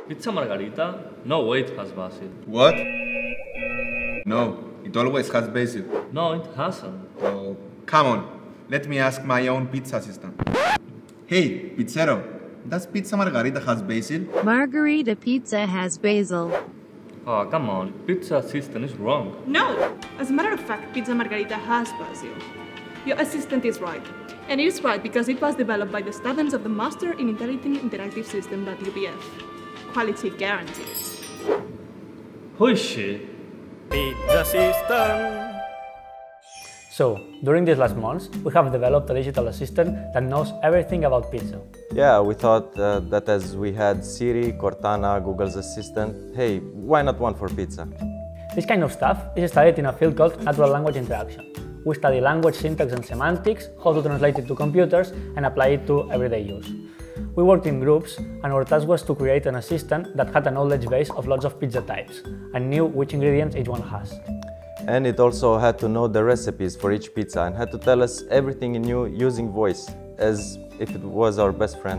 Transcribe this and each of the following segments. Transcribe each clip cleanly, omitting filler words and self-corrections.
Pizza Margarita? No way it has basil. What? No, it always has basil. No, it hasn't. Oh, come on. Let me ask my own pizza assistant. Hey, pizzero, does Pizza Margarita has basil? Margarita pizza has basil. Oh, come on. Pizza assistant is wrong. No! As a matter of fact, Pizza Margarita has basil. Your assistant is right. And it is right because it was developed by the students of the Master in Intelligent Interactive System at UPF. Quality guaranteed. Who is she? Pizza system. So, during these last months, we have developed a digital assistant that knows everything about pizza. Yeah, we thought that as we had Siri, Cortana, Google's Assistant, hey, why not one for pizza? This kind of stuff is studied in a field called natural language interaction. We study language syntax and semantics, how to translate it to computers, and apply it to everyday use. We worked in groups, and our task was to create an assistant that had a knowledge base of lots of pizza types, and knew which ingredients each one has. And it also had to know the recipes for each pizza and had to tell us everything it knew using voice, as if it was our best friend.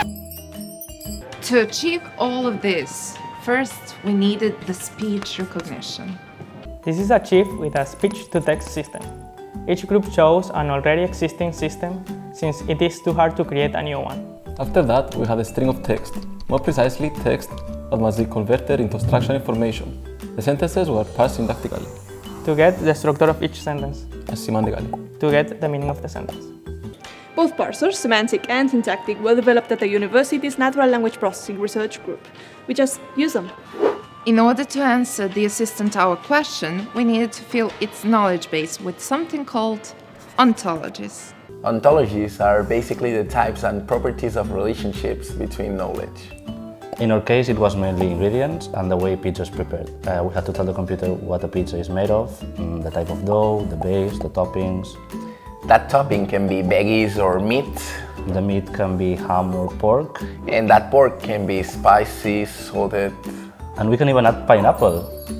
To achieve all of this, first we needed the speech recognition. This is achieved with a speech-to-text system. Each group chose an already existing system, since it is too hard to create a new one. After that, we had a string of text, more precisely text that must be converted into structured information. The sentences were parsed syntactically. To get the structure of each sentence. Semantically. To get the meaning of the sentence. Both parsers, semantic and syntactic, were developed at the university's Natural Language Processing Research Group. We just use them. In order to answer the assistant our question, we needed to fill its knowledge base with something called ontologies. Ontologies are basically the types and properties of relationships between knowledge. In our case, it was mainly ingredients and the way pizza is prepared. We had to tell the computer what a pizza is made of, the type of dough, the base, the toppings. That topping can be veggies or meat. The meat can be ham or pork. And that pork can be spicy, salted. And we can even add pineapple.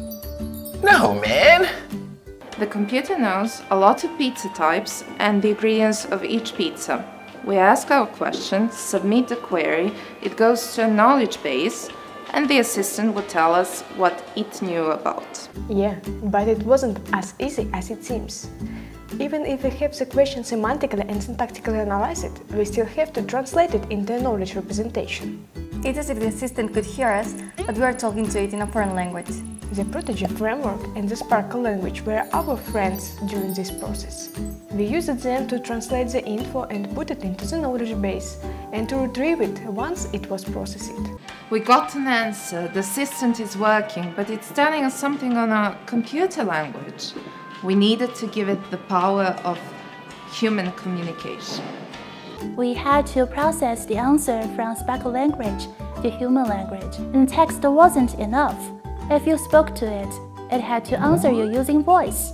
No, man! The computer knows a lot of pizza types and the ingredients of each pizza. We ask our question, submit the query, it goes to a knowledge base, and the assistant would tell us what it knew about. Yeah, but it wasn't as easy as it seems. Even if we have the question semantically and syntactically analyzed it, we still have to translate it into a knowledge representation. It's as if the assistant could hear us, but we are talking to it in a foreign language. The Protege framework and the Sparkle language were our friends during this process. We used them to translate the info and put it into the knowledge base, and to retrieve it once it was processed. We got an answer, the assistant is working, but it's telling us something on a computer language. We needed to give it the power of human communication. We had to process the answer from Sparkle language to human language, and text wasn't enough. If you spoke to it, it had to answer you using voice.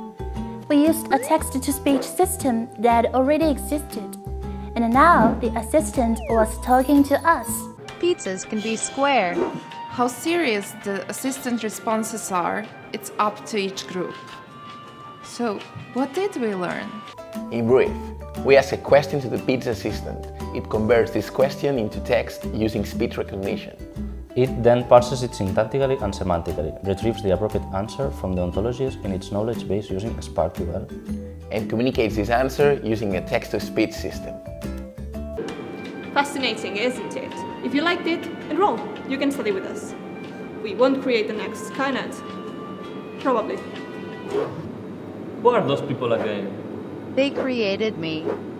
We used a text-to-speech system that already existed, and now the assistant was talking to us. Pizzas can be square. How serious the assistant responses are, it's up to each group. So, what did we learn? In brief, we ask a question to the pizza assistant. It converts this question into text using speech recognition. It then parses it syntactically and semantically, retrieves the appropriate answer from the ontologies in its knowledge base using SparkQL, and communicates this answer using a text-to-speech system. Fascinating, isn't it? If you liked it, enroll. You can study with us. We won't create the next Skynet. Probably. Who are those people again? They created me.